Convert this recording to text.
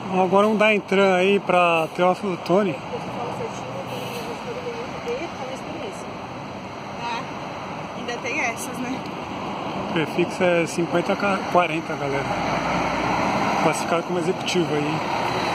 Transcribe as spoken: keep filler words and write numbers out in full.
Agora um da Intran aí pra Teófilo Otoni. Ah, ainda tem essas, né? O prefixo é cinquenta a quarenta, galera. Classificado como executivo aí.